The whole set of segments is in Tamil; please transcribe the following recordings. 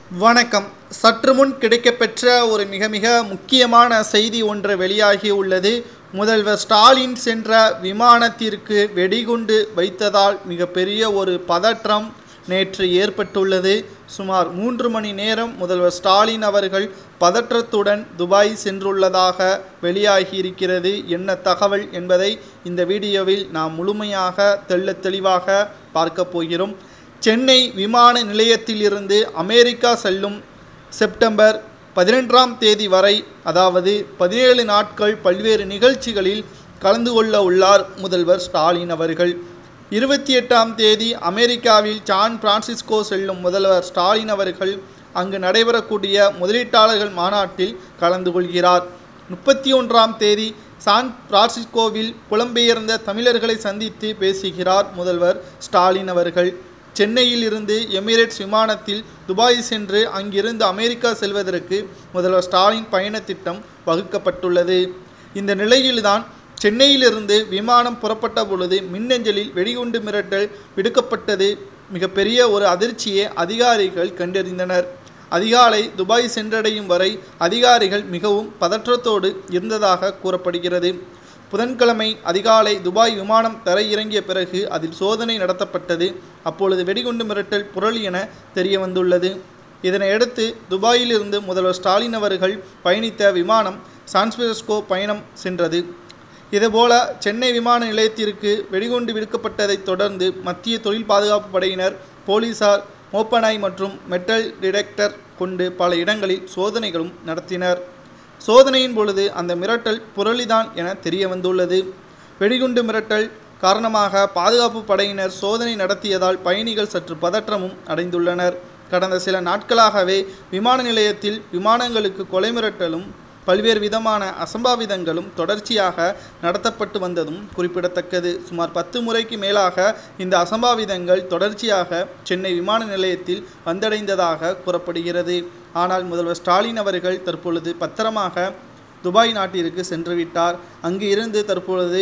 வணக்கம். சற்று முன் கிடைக்கப்பெற்ற ஒரு மிக முக்கியமான செய்தி ஒன்று வெளியாகி உள்ளது. முதல்வர் ஸ்டாலின் சென்ற விமானத்திற்கு வெடிகுண்டு வைத்ததால் மிகப்பெரிய ஒரு பதற்றம் நேற்று ஏற்பட்டுள்ளது. சுமார் 3 மணி நேரம் முதல்வர் ஸ்டாலின் அவர்கள் பதற்றத்துடன் துபாய் சென்றுள்ளதாக வெளியாகியிருக்கிறது. என்ன தகவல் என்பதை இந்த வீடியோவில் நாம் முழுமையாக தெளிவாக பார்க்க போகிறோம். சென்னை விமான நிலையத்திலிருந்து அமெரிக்கா செல்லும் செப்டம்பர் 11ஆம் தேதி வரை, அதாவது 17 நாட்கள் பல்வேறு நிகழ்ச்சிகளில் கலந்து கொள்ள உள்ளார் முதல்வர் ஸ்டாலின் அவர்கள். 28ஆம் தேதி அமெரிக்காவில் சான் பிரான்சிஸ்கோ செல்லும் முதல்வர் ஸ்டாலின் அவர்கள் அங்கு நடைபெறக்கூடிய முதலீட்டாளர்கள் மாநாட்டில் கலந்து கொள்கிறார். 31ஆம் தேதி சான் பிரான்சிஸ்கோவில் புலம்பெயர்ந்த தமிழர்களை சந்தித்து பேசுகிறார் முதல்வர் ஸ்டாலின் அவர்கள். சென்னையில் இருந்து எமிரேட்ஸ் விமானத்தில் துபாய் சென்று அங்கிருந்து அமெரிக்கா செல்வதற்கு முதல்வர் ஸ்டாலின் பயண திட்டம் வகுக்கப்பட்டுள்ளது. இந்த நிலையில்தான் சென்னையிலிருந்து விமானம் புறப்பட்ட பொழுது மின்னஞ்சலில் வெடிகுண்டு மிரட்டல் விடுக்கப்பட்டது. மிகப்பெரிய ஒரு அதிர்ச்சியை அதிகாரிகள் கண்டறிந்தனர். அதிகாலை துபாய் சென்றடையும் வரை அதிகாரிகள் மிகவும் பதற்றத்தோடு இருந்ததாக கூறப்படுகிறது. புதன்கிழமை அதிகாலை துபாய் விமானம் தரையிறங்கிய பிறகு அதில் சோதனை நடத்தப்பட்டது. அப்பொழுது வெடிகுண்டு மிரட்டல் புரளி என தெரிய வந்துள்ளது. இதனையடுத்து துபாயிலிருந்து முதல்வர் ஸ்டாலின் அவர்கள் பயணித்த விமானம் சான் பிரான்சிஸ்கோ பயணம் சென்றது. இதுபோல சென்னை விமான நிலையத்திற்கு வெடிகுண்டு விடுக்கப்பட்டதைத் தொடர்ந்து மத்திய தொழில் பாதுகாப்பு படையினர், போலீசார் மோப்பனாய் மற்றும் மெட்டல் டிடெக்டர் கொண்டு பல இடங்களில் சோதனைகளும் நடத்தினர். சோதனையின் பொழுது அந்த மிரட்டல் புரளிதான் என தெரிய வந்துள்ளது. வெடிகுண்டு மிரட்டல் காரணமாக பாதுகாப்பு படையினர் சோதனை நடத்தியதால் பயணிகள் சற்று பதற்றமும் அடைந்துள்ளனர். கடந்த சில நாட்களாகவே விமான நிலையத்தில் விமானங்களுக்கு கொலை மிரட்டலும் பல்வேறு விதமான அசம்பாவிதங்களும் தொடர்ச்சியாக நடத்தப்பட்டு வந்ததும் குறிப்பிடத்தக்கது. சுமார் 10 முறைக்கு மேலாக இந்த அசம்பாவிதங்கள் தொடர்ச்சியாக சென்னை விமான நிலையத்தில் வந்தடைந்ததாக கூறப்படுகிறது. ஆனால் முதல்வர் ஸ்டாலின் அவர்கள் தற்பொழுது பத்திரமாக துபாய் நாட்டிற்கு சென்றுவிட்டார். அங்கு இருந்து தற்பொழுது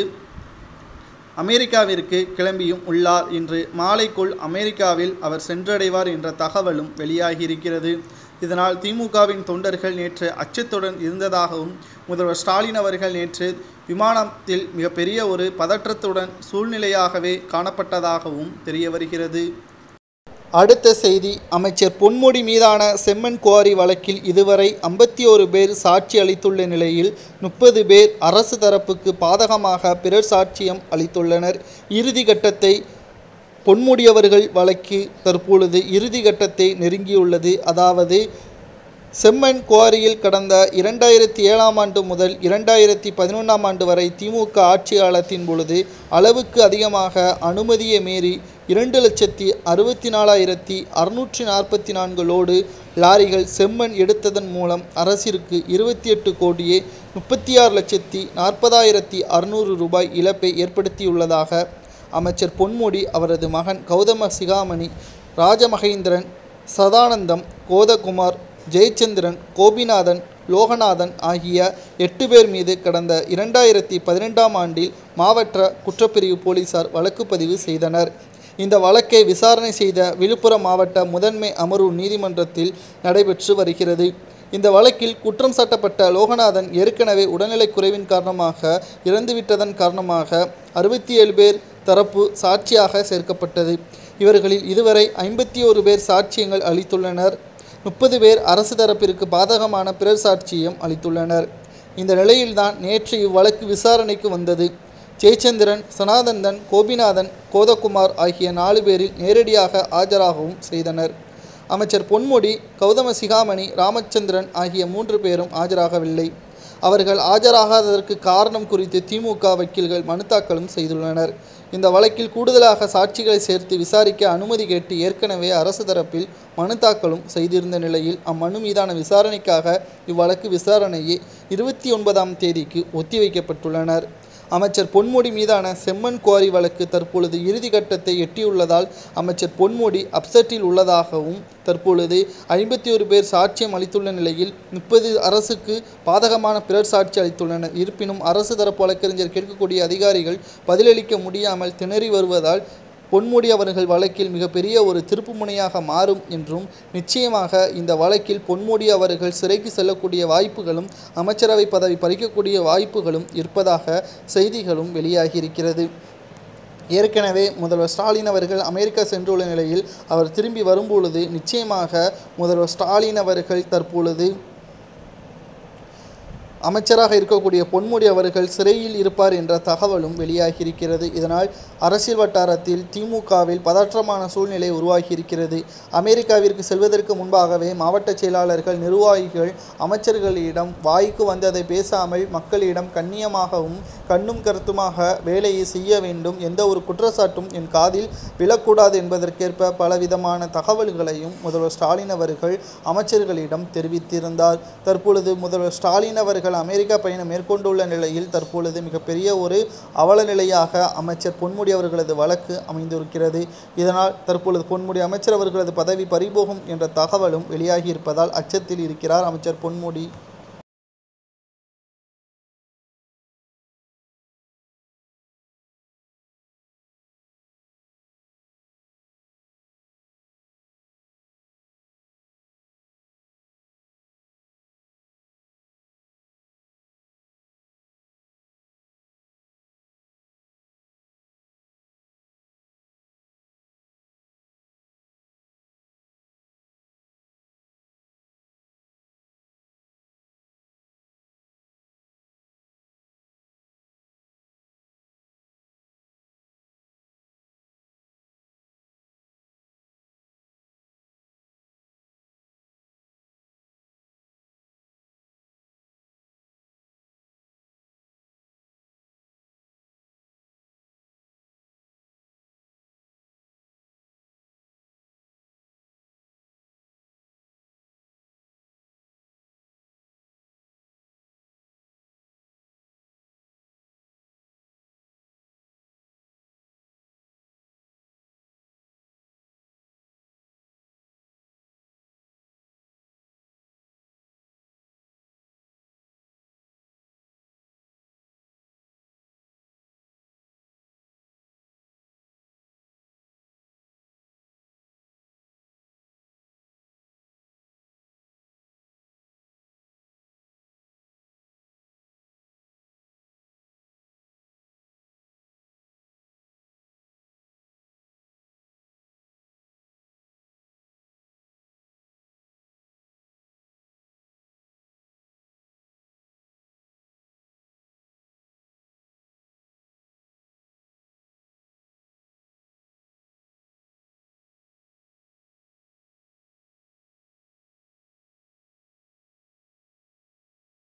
அமெரிக்காவிற்கு கிளம்பியும் உள்ளார். இன்று மாலைக்குள் அமெரிக்காவில் அவர் சென்றடைவார் என்ற தகவலும் வெளியாகியிருக்கிறது. இதனால் திமுகவின் தொண்டர்கள் நேற்று அச்சத்துடன் இருந்ததாகவும், முதல்வர் ஸ்டாலின் அவர்கள் நேற்று விமானத்தில் மிகப்பெரிய ஒரு பதற்றத்துடன் சூழ்நிலையாகவே காணப்பட்டதாகவும் தெரிய வருகிறது. அடுத்த செய்தி, அமைச்சர் பொன்முடி மீதான செம்மண் குவாரி வழக்கில் இதுவரை 51 பேர் சாட்சி அளித்துள்ள நிலையில் 30 பேர் அரசு தரப்புக்கு பாதகமாக பிறர் சாட்சியம் அளித்துள்ளனர். இறுதிக்கட்டத்தை பொன்முடியவர்கள் வழக்கு தற்பொழுது இறுதிக்கட்டத்தை நெருங்கியுள்ளது. அதாவது செம்மண் குவாரியில் கடந்த 2007ஆம் ஆண்டு முதல் 2011ஆம் ஆண்டு வரை திமுக ஆட்சி காலத்தின் பொழுது அளவுக்கு அதிகமாக அனுமதியை மீறி 2,64,644 லோடு லாரிகள் செம்மண் எடுத்ததன் மூலம் அரசிற்கு 28,36,40,600 ரூபாய் இழப்பை ஏற்படுத்தியுள்ளதாக அமைச்சர் பொன்முடி, அவரது மகன் கௌதம சிகாமணி, ராஜமகேந்திரன், சதானந்தம், கோதகுமார், ஜெயச்சந்திரன், கோபிநாதன், லோகநாதன் ஆகிய 8 பேர் மீது கடந்த 2012ஆம் ஆண்டில் மாவட்ட குற்றப்பிரிவு போலீசார் வழக்கு பதிவு செய்தனர். இந்த வழக்கை விசாரணை செய்த விழுப்புரம் மாவட்ட முதன்மை அமர்வு நீதிமன்றத்தில் நடைபெற்று வருகிறது. இந்த வழக்கில் குற்றம் சாட்டப்பட்ட லோகநாதன் ஏற்கனவே உடல்நலை குறைவின் காரணமாக இறந்துவிட்டதன் காரணமாக 67 பேர் தரப்பு சாட்சியாக சேர்க்கப்பட்டது. இவர்களில் இதுவரை 51 பேர் சாட்சியங்கள் அளித்துள்ளனர். 30 பேர் அரசு தரப்பிற்கு பாதகமான பிறர் சாட்சியம் அளித்துள்ளனர். இந்த நிலையில்தான் நேற்று இவ்வழக்கு விசாரணைக்கு வந்தது. ஜெயச்சந்திரன், சனாதந்தன், கோபிநாதன், கோதகுமார் ஆகிய 4 பேரில் நேரடியாக ஆஜராகவும் செய்தனர். அமைச்சர் பொன்முடி, கௌதம சிகாமணி, ராமச்சந்திரன் ஆகிய 3 பேரும் ஆஜராகவில்லை. அவர்கள் ஆஜராகாததற்கு காரணம் குறித்து திமுக வக்கீல்கள் மனு தாக்கலும் செய்துள்ளனர். இந்த வழக்கில் கூடுதலாக சாட்சிகளை சேர்த்து விசாரிக்க அனுமதி கேட்டு ஏற்கனவே அரசு தரப்பில் மனு தாக்கலும் செய்திருந்த நிலையில் அம்மனு மீதான விசாரணைக்காக இவ்வழக்கு விசாரணையை 29ஆம் தேதிக்கு ஒத்திவைக்கப்பட்டுள்ளனர். அமைச்சர் பொன்முடி மீதான செம்மண் குவாரி வழக்கு தற்பொழுது இறுதிக்கட்டத்தை எட்டியுள்ளதால் அமைச்சர் பொன்முடி அப்செட்டில் உள்ளதாகவும், தற்பொழுது 51 பேர் சாட்சியம் அளித்துள்ள நிலையில் 30 அரசுக்கு பாதகமான பிறர் சாட்சி அளித்துள்ளனர். இருப்பினும் அரசு தரப்பு வழக்கறிஞர் கேட்கக்கூடிய அதிகாரிகள் பதிலளிக்க முடியாமல் திணறி வருவதால் பொன்முடி அவர்கள் வழக்கில் மிகப்பெரிய ஒரு திருப்புமுனையாக மாறும் என்றும், நிச்சயமாக இந்த வழக்கில் பொன்முடி அவர்கள் சிறைக்கு செல்லக்கூடிய வாய்ப்புகளும், அமைச்சரவை பதவி பறிக்கக்கூடிய வாய்ப்புகளும் இருப்பதாக செய்திகளும் வெளியாகியிருக்கிறது. ஏற்கனவே முதல்வர் ஸ்டாலின் அவர்கள் அமெரிக்கா சென்றுள்ள நிலையில் அவர் திரும்பி வரும்பொழுது நிச்சயமாக முதல்வர் ஸ்டாலின் அவர்கள் தற்பொழுது அமைச்சராக இருக்கக்கூடிய பொன்முடி அவர்கள் சிறையில் இருப்பார் என்ற தகவலும் வெளியாகியிருக்கிறது. இதனால் அரசியல் வட்டாரத்தில் திமுகவில் பதற்றமான சூழ்நிலை உருவாகியிருக்கிறது. அமெரிக்காவிற்கு செல்வதற்கு முன்பாகவே மாவட்ட செயலாளர்கள், நிர்வாகிகள், அமைச்சர்களிடம் வாய்க்கு வந்ததை பேசாமல் மக்களிடம் கண்ணியமாகவும் கண்ணும் கருத்துமாக வேலையை செய்ய வேண்டும், எந்த ஒரு குற்றச்சாட்டும் என் காதில் விழக்கூடாது என்பதற்கேற்ப பலவிதமான தகவல்களையும் முதல்வர் ஸ்டாலின் அவர்கள் அமைச்சர்களிடம் தெரிவித்திருந்தார். தற்பொழுது முதல்வர் ஸ்டாலின் அவர்கள் அமெரிக்கா பயணம் மேற்கொண்டுள்ள நிலையில் தற்பொழுது மிகப்பெரிய ஒரு அவல நிலையாக அமைச்சர் பொன்முடி அவர்களது வழக்கு அமைந்திருக்கிறது. இதனால் தற்பொழுது பொன்முடி அமைச்சர் அவர்களது பதவி பறிபோகும் என்ற தகவலும் வெளியாகியிருப்பதால் அச்சத்தில் இருக்கிறார் அமைச்சர் பொன்முடி.